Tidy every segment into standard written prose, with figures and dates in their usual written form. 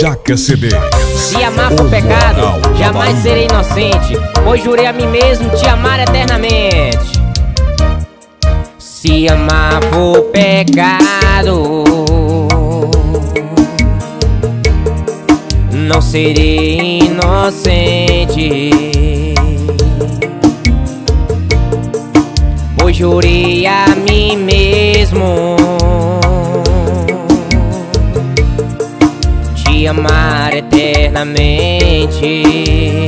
Jaca CD. Se amar for pecado, jamais serei inocente, pois jurei a mim mesmo te amar eternamente. Se amar for pecado, não serei inocente, pois jurei a mim mesmo te amar eternamente.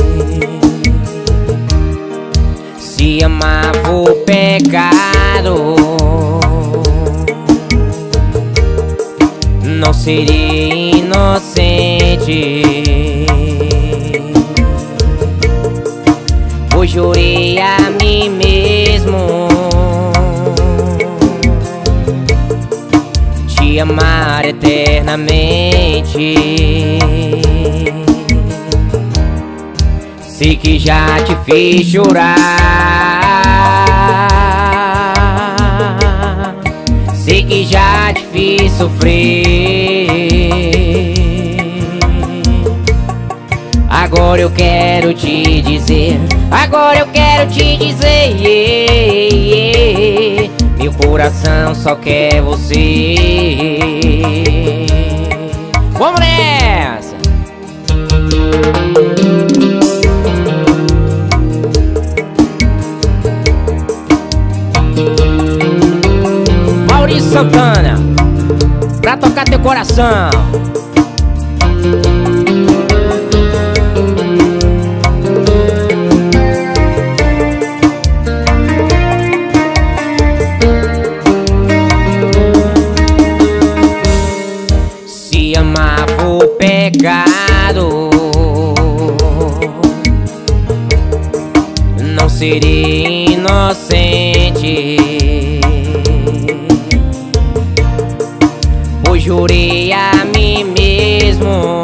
Se amar for pecado, não serei inocente, pois jurei a mim mesmo te amar eternamente. Sei que já te fiz chorar, sei que já te fiz sofrer. Agora eu quero te dizer, agora eu quero te dizer, meu coração só quer você. Vamos nessa! Maurício Santana, pra tocar teu coração. Se amar for pecado, não serei inocente, pois jurei a mim mesmo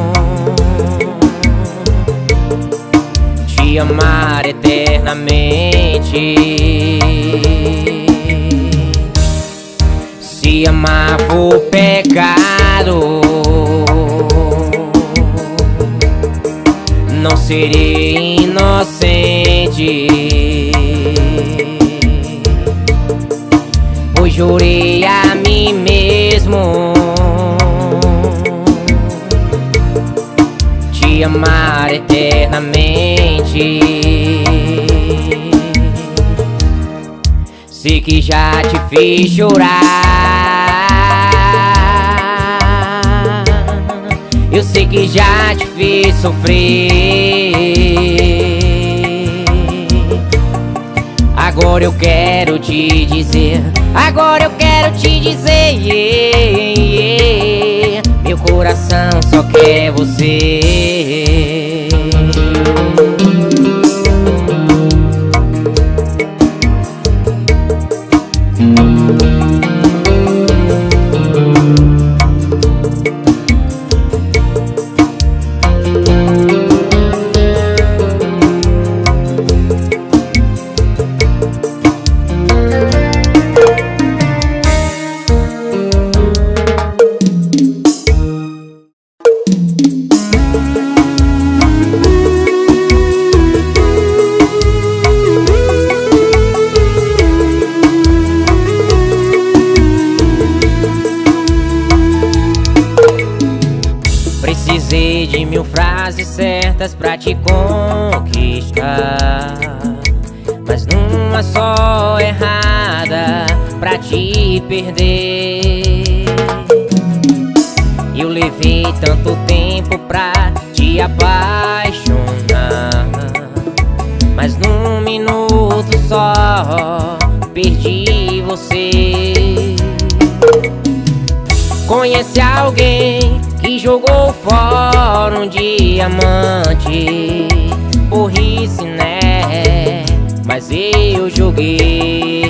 te amar eternamente. Se amar for pecado, não serei inocente, pois jurei a mim mesmo te amar eternamente. Sei que já te fiz chorar, eu sei que já te fiz sofrer. Agora eu quero te dizer, agora eu quero te dizer, meu coração só quer você. Precisei de 1000 frases certas pra te conquistar, mas numa só errada pra te perder. Eu levei tanto tempo pra te apaixonar, mas num minuto só perdi você. Conhece alguém que jogou fora um diamante? Burrice, né? Mas eu joguei.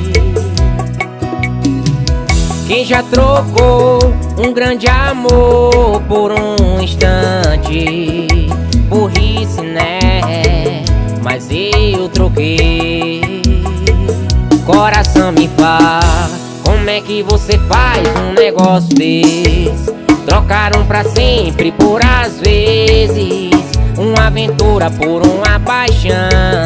Quem já trocou um grande amor por um instante? Burrice, né? Mas eu troquei. Coração me fala, como é que você faz um negócio desse? Trocar um pra sempre por às vezes, uma aventura por uma paixão.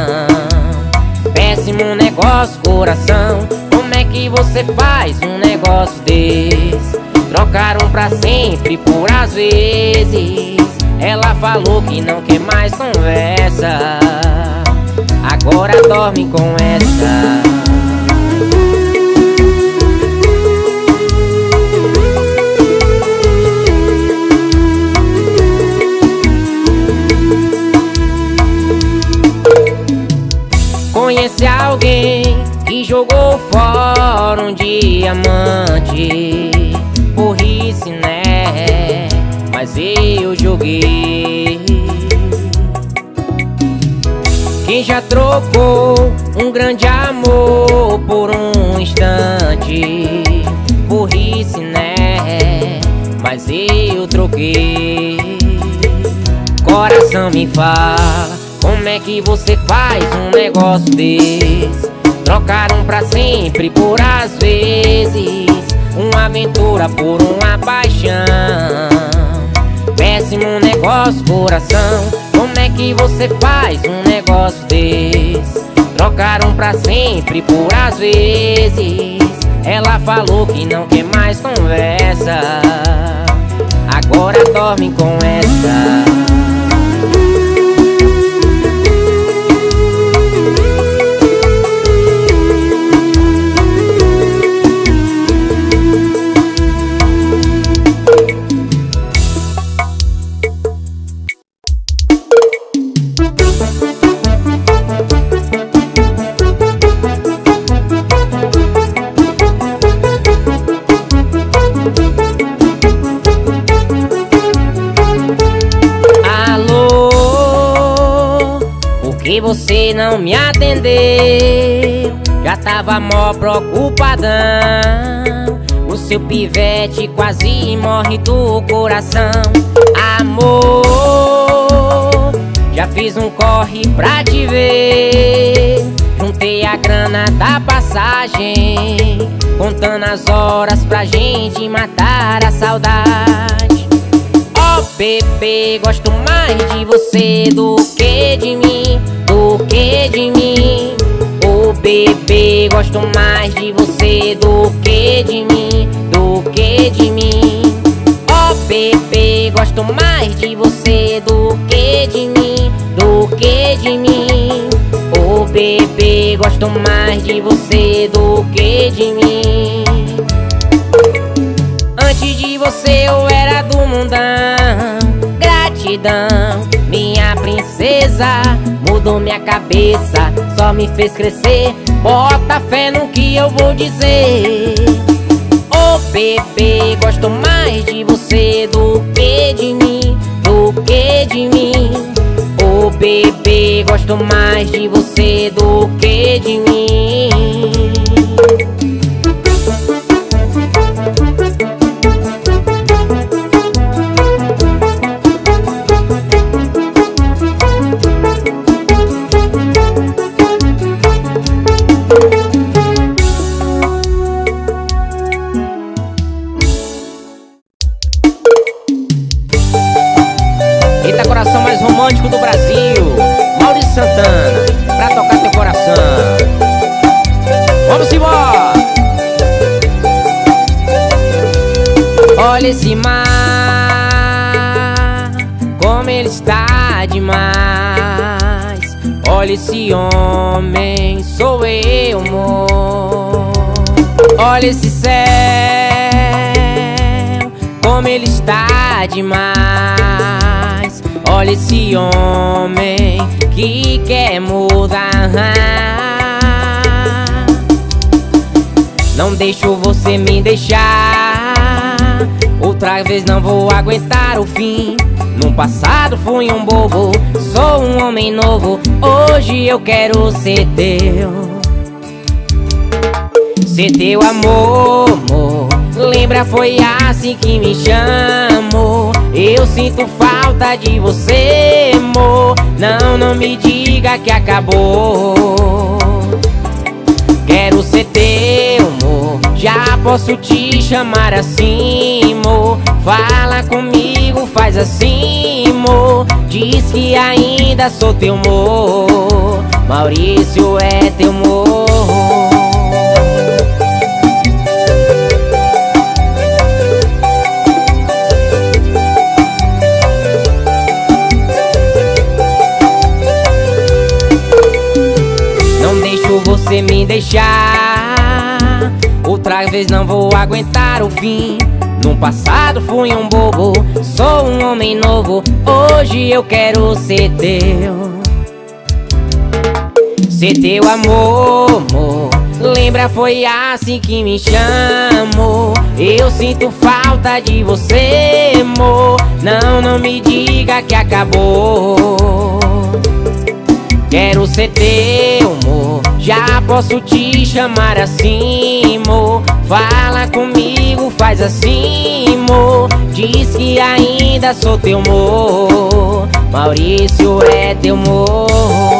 Péssimo negócio, coração, como é que você faz um negócio desse? Trocaram pra sempre por às vezes, ela falou que não quer mais conversa, agora dorme com essa. Conhece alguém que jogou fora um diamante? Burrice, né? Mas eu joguei. Quem já trocou um grande amor por um instante? Burrice, né? Mas eu troquei. Coração, me fala, como é que você faz um negócio desse? Trocaram pra sempre por às vezes, uma aventura por uma paixão. Péssimo negócio, coração, como é que você faz um negócio desse? Trocaram pra sempre por às vezes, ela falou que não quer mais conversa, agora dorme com essa. E você não me atendeu, já tava mó preocupadão. O seu pivete quase morre do coração. Amor, já fiz um corre pra te ver. Juntei a grana da passagem, contando as horas pra gente matar a saudade. Oh, bebê, gosto mais de você do que de mim, do que de mim. Oh, bebê, gosto mais de você do que de mim, do que de mim. Oh, bebê, gosto mais de você do que de mim, do que de mim. Oh, bebê, gosto mais de você do que de mim. Antes de você eu era do mundão. Gratidão, minha princesa, mudou minha cabeça, só me fez crescer. Bota fé no que eu vou dizer. Oh, bebê, gosto mais de você do que de mim, do que de mim. Oh, bebê, gosto mais de você do que de mim. Eita, coração mais romântico do Brasil, Maurício Santana, pra tocar teu coração. Vamos embora! Olha esse mar, como ele está demais. Olha esse homem, sou eu, amor. Olha esse céu, como ele está demais. Olha esse homem que quer mudar. Não deixo você me deixar, outra vez não vou aguentar o fim. No passado fui um bobo, sou um homem novo. Hoje eu quero ser teu. Ser teu amor, amor. Lembra, foi assim que me chamou. Eu sinto falta de você, amor. Não, não me diga que acabou. Quero ser teu, amor. Já posso te chamar assim, mo. Fala comigo, faz assim, mo. Diz que ainda sou teu mo. Maurício é teu mo. Não deixo você me deixar, outra vez não vou aguentar o fim. No passado fui um bobo, sou um homem novo. Hoje eu quero ser teu. Ser teu amor, amor. Lembra, foi assim que me chamou. Eu sinto falta de você, amor. Não, não me diga que acabou. Quero ser teu, amor. Já posso te chamar assim, amor. Fala comigo, faz assim, amor. Diz que ainda sou teu amor. Maurício é teu amor.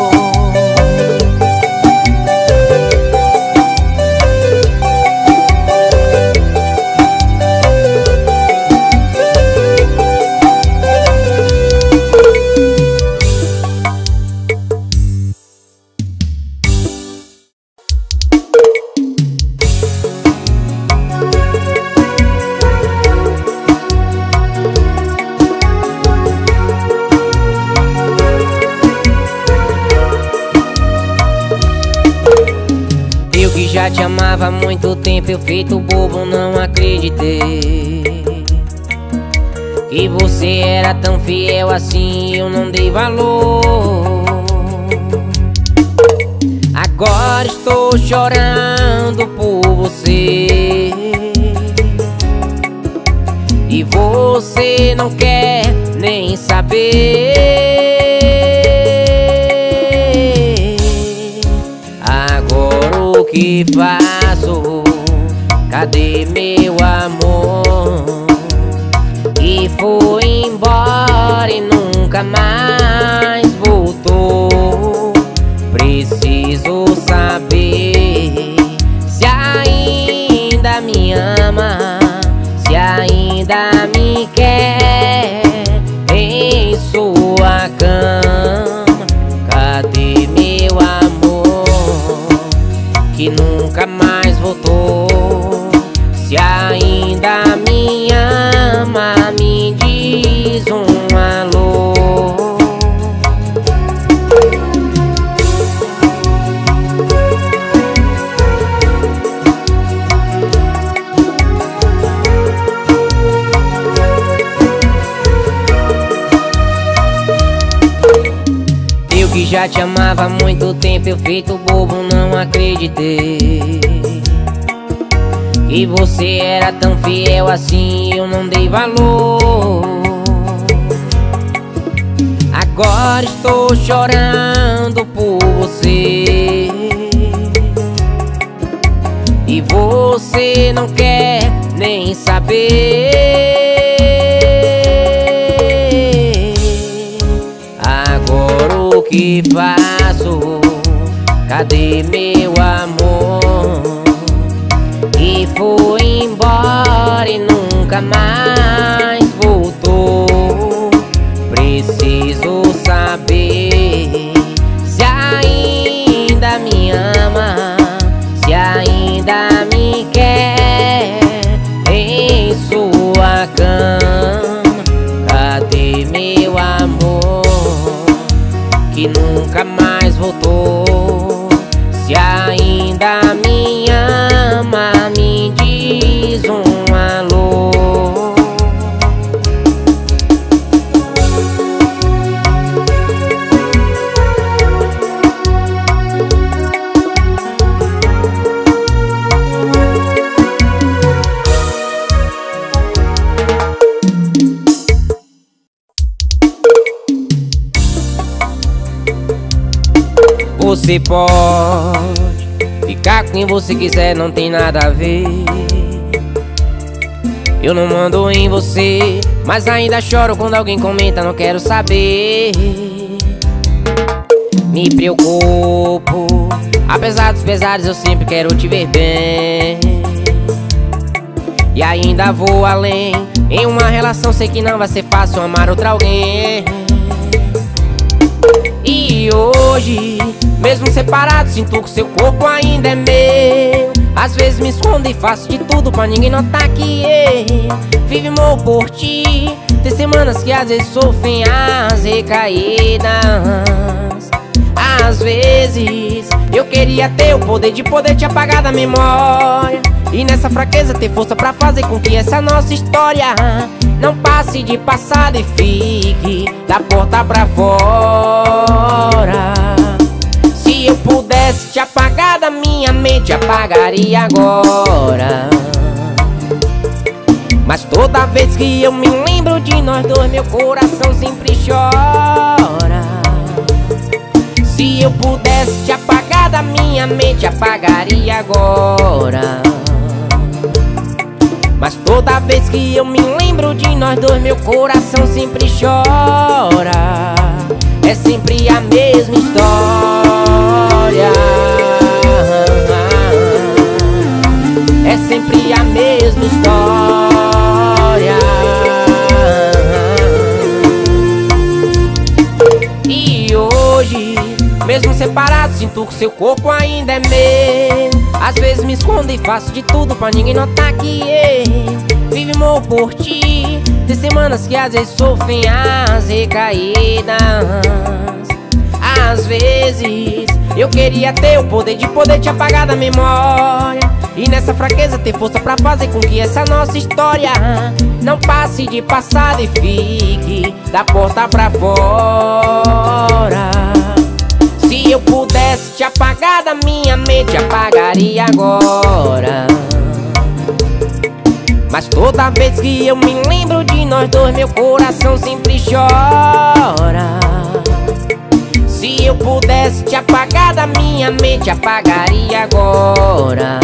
Já te amava há muito tempo, eu feito bobo não acreditei que você era tão fiel assim, eu não dei valor. Agora estou chorando por você e você não quer nem saber. O que faço? Cadê meu amor? Que foi embora e nunca mais voltou. Preciso saber se ainda me ama, se ainda me quer em sua cama. Cadê meu amor que nunca mais voltou? Se ainda me ama, me diz um alô. Eu que já te amava há muito tempo, eu feito bobo não acreditei que você era tão fiel assim, eu não dei valor. Agora estou chorando por você e você não quer nem saber. Agora o que faço? Cadê meu amor? Que foi embora e nunca mais voltou. Preciso saber se ainda me ama, se ainda me quer em sua cama. Cadê meu amor que nunca mais voltou? Se ainda me ama, me diz um alô. Você pode ficar com quem você quiser, não tem nada a ver. Eu não mando em você, mas ainda choro quando alguém comenta, não quero saber. Me preocupo, apesar dos pesares eu sempre quero te ver bem. e ainda vou além. Em uma relação sei que não vai ser fácil amar outra alguém. E hoje, mesmo separado, sinto que seu corpo ainda é meu. Às vezes me escondo e faço de tudo pra ninguém notar que vivo e morro por ti. Tem semanas que às vezes sofrem as recaídas. Às vezes eu queria ter o poder de poder te apagar da memória, e nessa fraqueza ter força pra fazer com que essa nossa história não passe de passado e fique da porta pra fora. Se eu pudesse te apagar da minha mente, apagaria agora. Mas toda vez que eu me lembro de nós dois, meu coração sempre chora. Se eu pudesse te apagar da minha mente, apagaria agora. Mas toda vez que eu me lembro de nós dois, meu coração sempre chora. É sempre a mesma história. É sempre a mesma história. E hoje, mesmo separado, sinto que seu corpo ainda é meu. Às vezes me escondo e faço de tudo pra ninguém notar que vivo e morro por ti. Tem semanas que às vezes sofrem as recaídas. Às vezes eu queria ter o poder de poder te apagar da memória, e nessa fraqueza ter força pra fazer com que essa nossa história não passe de passado e fique da porta pra fora. Se eu pudesse te apagar da minha mente, apagaria agora. Mas toda vez que eu me lembro de nós dois, meu coração sempre chora. Se eu pudesse te apagar da minha mente, apagaria agora.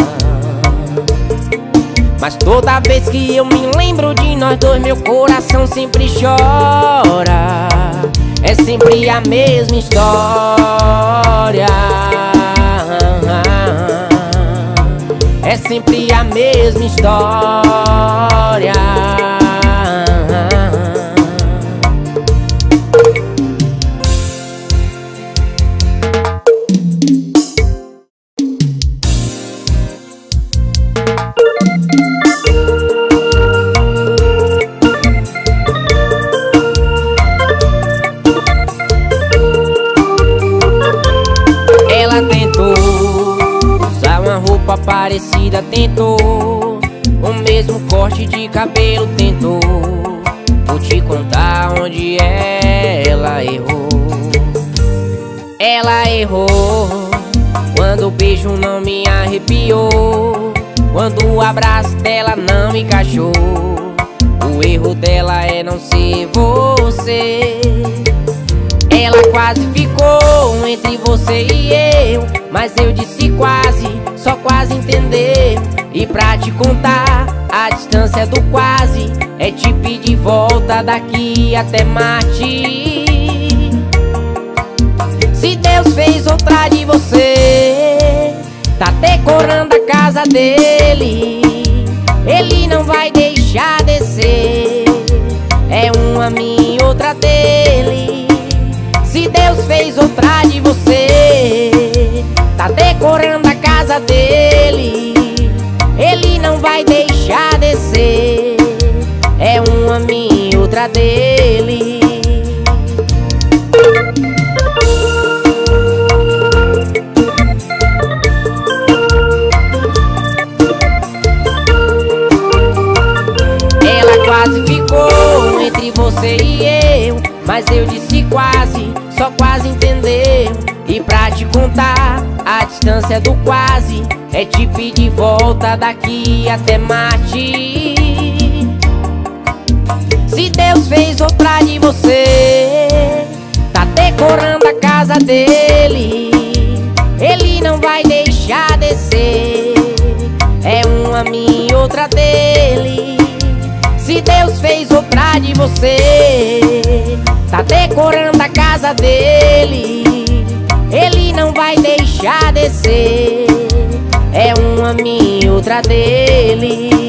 Mas toda vez que eu me lembro de nós dois, meu coração sempre chora. É sempre a mesma história. É sempre a mesma história. Ela tentou usar uma roupa parecida, tentou o mesmo corte de cabelo, tentou. Vou te contar onde ela errou. Ela errou quando o beijo não me arrepiou, quando o abraço dela não me encaixou. O erro dela é não ser você. Ela quase ficou entre você e eu, mas eu disse quase, só quase entendeu. E pra te contar, a distância do quase é te pedir volta daqui até Marte. Se Deus fez outra de você, tá decorando a casa dele, ele não vai deixar descer. É uma minha, outra dele. Se Deus fez outra de você, tá decorando a casa dele, ele não vai deixar descer. É uma minha, outra dele. Ela quase ficou entre você e eu, mas eu disse quase, só quase entendeu. E pra te contar, a distância do quase é te pedir volta daqui até Marte. Se Deus fez outra de você, tá decorando a casa dele, ele não vai deixar descer. É uma minha, outra dele. Se Deus fez outra de você, tá decorando a casa dele, ele não vai deixar descer. É uma minha, outra dele.